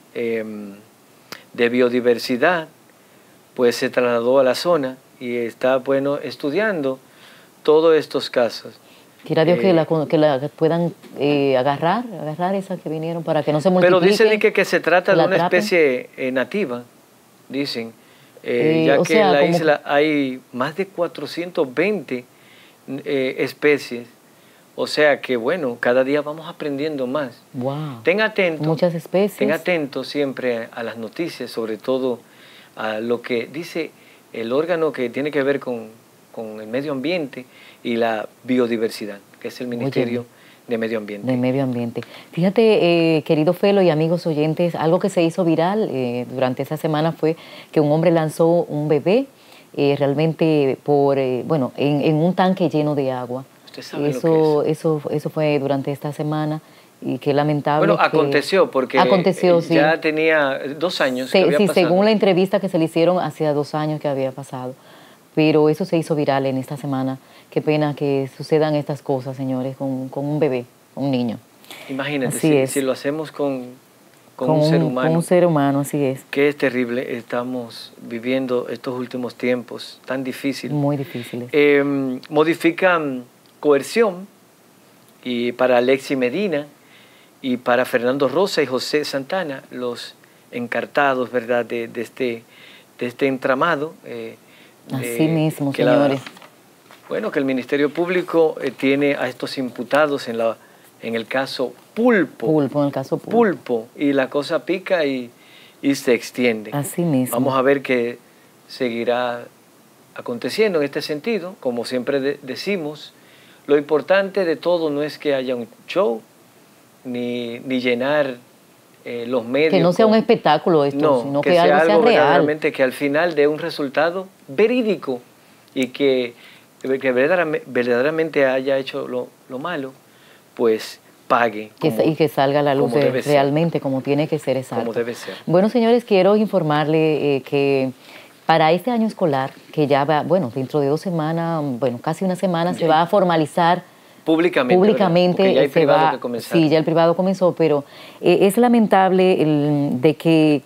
de biodiversidad pues se trasladó a la zona y está, bueno, estudiando todos estos casos. Quiera Dios que la puedan agarrar esas que vinieron para que no se multipliquen. Pero dicen que se trata de una especie nativa, dicen, ya que en la isla hay más de 420 especies. O sea que, bueno, cada día vamos aprendiendo más. Wow. Ten atento. Muchas especies. Ten atento siempre a las noticias, sobre todo a lo que dice el órgano que tiene que ver con el medio ambiente y la biodiversidad, que es el Ministerio de Medio Ambiente. De Medio Ambiente. Fíjate, querido Felo y amigos oyentes, algo que se hizo viral durante esa semana fue que un hombre lanzó un bebé realmente en un tanque lleno de agua. ¿Usted sabe lo que es? Eso fue durante esta semana y qué lamentable. Bueno, aconteció porque ya tenía 2 años que había pasado. Sí, según la entrevista que se le hicieron, hacía 2 años que había pasado. Pero eso se hizo viral en esta semana. Qué pena que sucedan estas cosas, señores, con un bebé, un niño. Imagínate, si lo hacemos con un ser humano. Con un ser humano, así es. Que es terrible. Estamos viviendo estos últimos tiempos tan difíciles. Muy difíciles. Modifican coerción y para Alexis Medina y para Fernando Rosa y José Santana, los encartados, ¿verdad?, de este entramado. Así mismo, señores. Bueno, que el Ministerio Público tiene a estos imputados en el caso Pulpo. Pulpo, en el caso Pulpo. Pulpo, y la cosa pica y se extiende. Así mismo. Vamos a ver qué seguirá aconteciendo en este sentido. Como siempre decimos, lo importante de todo no es que haya un show, ni llenar los medios. Que no sea un espectáculo esto, no, sino que que sea algo algo sea real. verdaderamente que al final dé un resultado verídico y que verdaderamente haya hecho lo malo, pues pague. Y que salga a la luz realmente ser. Como tiene que ser, exacto. Como debe ser. Bueno, señores, quiero informarle que para este año escolar, que ya va, bueno, dentro de 2 semanas, bueno, casi una semana, se va a formalizar públicamente ya el privado que comenzaron. Sí, ya el privado comenzó, pero es lamentable de que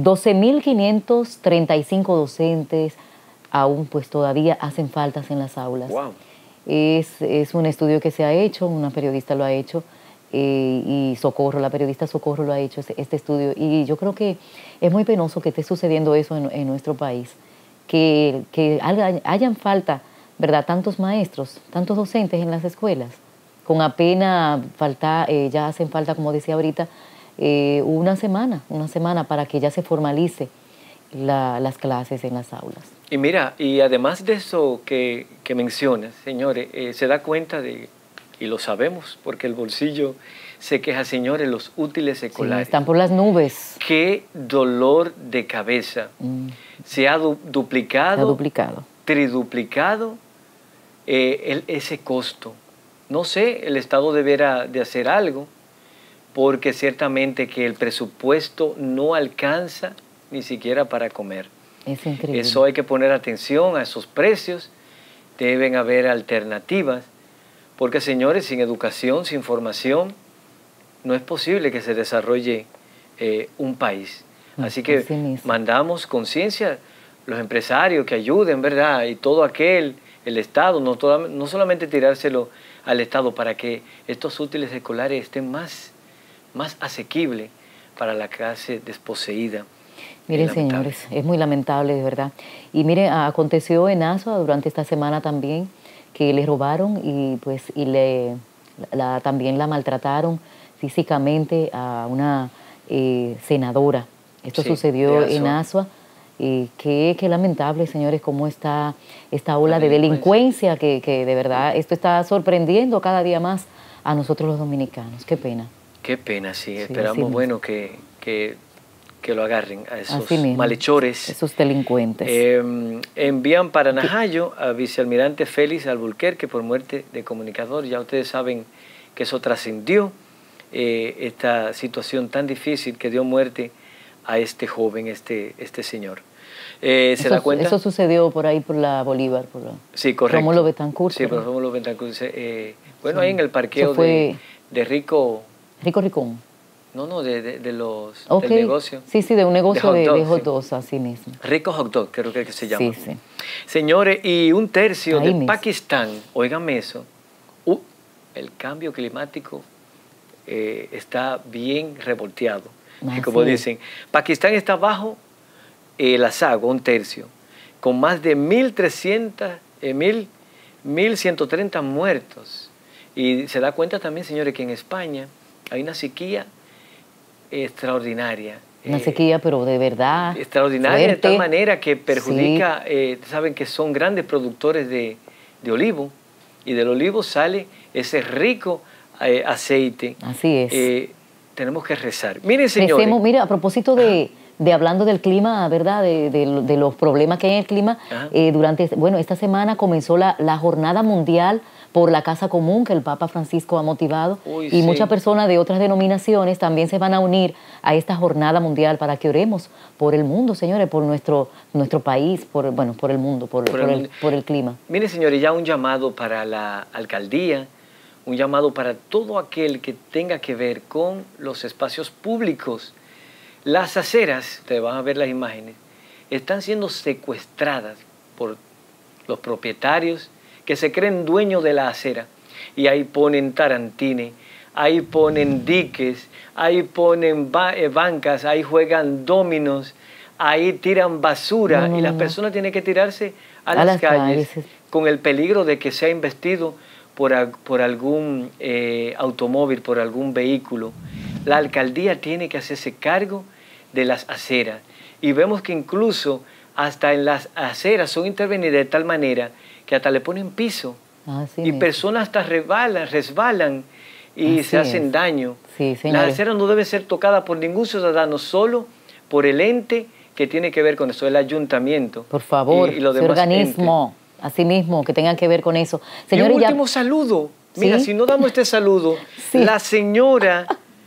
12.535 docentes aún pues todavía hacen faltas en las aulas. Wow. Es un estudio que se ha hecho, una periodista lo ha hecho, y Socorro, la periodista Socorro lo ha hecho, este estudio, y yo creo que es muy penoso que esté sucediendo eso en nuestro país, que hayan falta, ¿verdad?, tantos maestros, tantos docentes en las escuelas, con apenas ya hacen falta, como decía ahorita, una semana para que ya se formalice las clases en las aulas. Y mira, y además de eso que mencionas, señores, se da cuenta de, y lo sabemos, porque el bolsillo se queja, señores, los útiles escolares. Sí, están por las nubes. Qué dolor de cabeza. Se ha duplicado, triduplicado ese costo. No sé, el Estado deberá de hacer algo, porque ciertamente que el presupuesto no alcanza ni siquiera para comer. Es increíble. Eso hay que poner atención a esos precios. Deben haber alternativas, porque señores, sin educación, sin formación, no es posible que se desarrolle un país. Así que mandamos conciencia, los empresarios que ayuden, ¿verdad? Y todo el Estado, no solamente tirárselo al Estado para que estos útiles escolares estén más asequibles para la clase desposeída. Miren, señores, es muy lamentable, de verdad. Y miren, aconteció en Azua durante esta semana también que le robaron y también la maltrataron físicamente a una senadora. Esto sucedió en Azua. Qué lamentable, señores, cómo está esta ola de delincuencia que de verdad esto está sorprendiendo cada día más a nosotros los dominicanos. Qué pena. Qué pena, sí. Esperamos, bueno, que lo agarren a esos mismo, malhechores. Esos delincuentes. Envían para Najayo a vicealmirante Félix Alburquerque por muerte de comunicador. Ya ustedes saben que eso trascendió, esta situación tan difícil que dio muerte a este joven, este señor. ¿Se da cuenta? Eso sucedió por ahí, por la Bolívar. Sí, correcto. Rómulo Betancourt. Sí, por Rómulo Betancourt. Bueno, ahí en el parqueo de Rico Ricón. No, del negocio. Sí, de un negocio de hot dogs, así mismo. Rico Hot Dog, creo que se llama. Sí. Señores, y 1/3 ahí de mismo. Pakistán, óigame eso, el cambio climático está bien revolteado. Como dicen, Pakistán está bajo las aguas, 1/3, con más de 1.130 muertos. Y se da cuenta también, señores, que en España hay una sequía extraordinaria. Una sequía, pero de verdad. Extraordinaria, fuerte. De tal manera que perjudica, saben que son grandes productores de olivo, y del olivo sale ese rico aceite. Así es. Tenemos que rezar. Miren, señores. Mira, a propósito de hablando del clima, ¿verdad? De los problemas que hay en el clima, esta semana comenzó la Jornada Mundial por la Casa Común, que el Papa Francisco ha motivado, y muchas personas de otras denominaciones también se van a unir a esta Jornada Mundial para que oremos por el mundo, señores, por nuestro país, por el mundo, por el clima. Mire, señores, ya un llamado para la alcaldía, un llamado para todo aquel que tenga que ver con los espacios públicos. Las aceras, ustedes van a ver las imágenes, están siendo secuestradas por los propietarios que se creen dueños de la acera, y ahí ponen tarantines, ahí ponen diques, ahí ponen bancas, ahí juegan dominos, ahí tiran basura, y las personas tienen que tirarse a las calles. con el peligro de que sea investido por algún automóvil, por algún vehículo. La alcaldía tiene que hacerse cargo de las aceras. Y vemos que incluso hasta en las aceras son intervenidas de tal manera que hasta le ponen piso. Y personas hasta resbalan y se hacen daño. Sí, las aceras no deben ser tocadas por ningún ciudadano, solo por el ente que tiene que ver con eso, el ayuntamiento. Por favor, ese organismo, así mismo, que tengan que ver con eso. Señores, y un último saludo. Mira, si no damos este saludo, la señora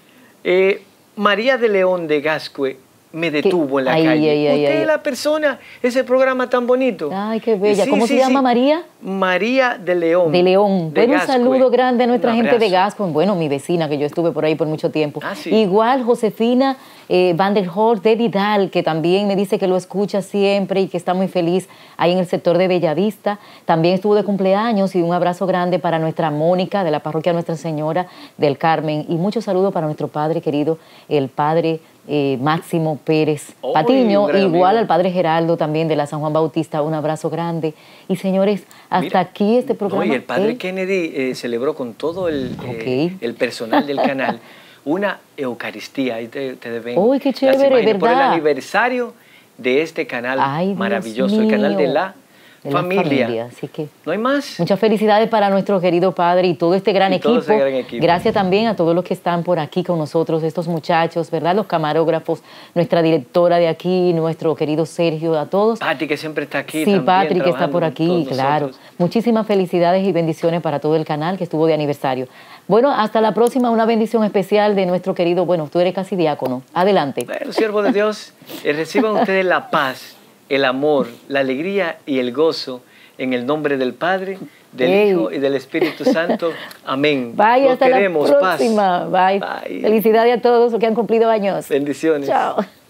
María de León de Gascue me detuvo en la calle. Usted es la persona, ese programa tan bonito. Ay, qué bella. ¿Cómo se llama María? María de León. De León. Bueno, un saludo grande a nuestra gente de Gascue. Bueno, mi vecina, que yo estuve por ahí por mucho tiempo. Igual Josefina Van der Holt de Vidal, que también me dice que lo escucha siempre y que está muy feliz ahí en el sector de Bellavista. También estuvo de cumpleaños y un abrazo grande para nuestra Mónica de la parroquia Nuestra Señora del Carmen. Y muchos saludos para nuestro padre querido, el padre Máximo Pérez Patiño, igual al padre Geraldo también de la San Juan Bautista, un abrazo grande. Y señores, hasta aquí este programa. Y el padre Kennedy celebró con todo el personal del canal una Eucaristía. Ahí te ven. ¡Uy, qué chévere, verdad! Por el aniversario de este canal maravilloso, el canal de la familia. Así que no hay más. Muchas felicidades para nuestro querido padre y todo este gran equipo. Gracias también a todos los que están por aquí con nosotros, estos muchachos, ¿verdad? Los camarógrafos, nuestra directora de aquí, nuestro querido Sergio, a todos. Pati, que siempre está aquí. Sí, Patri, que está por aquí, claro. Muchísimas felicidades y bendiciones para todo el canal que estuvo de aniversario. Bueno, hasta la próxima, una bendición especial de nuestro querido, bueno, tú eres casi diácono. Adelante. Bueno, siervo de Dios, reciban ustedes la paz, el amor, la alegría y el gozo en el nombre del Padre, del Hijo y del Espíritu Santo. Amén. Bye, hasta la próxima. Bye. Felicidades a todos los que han cumplido años. Bendiciones. Chao.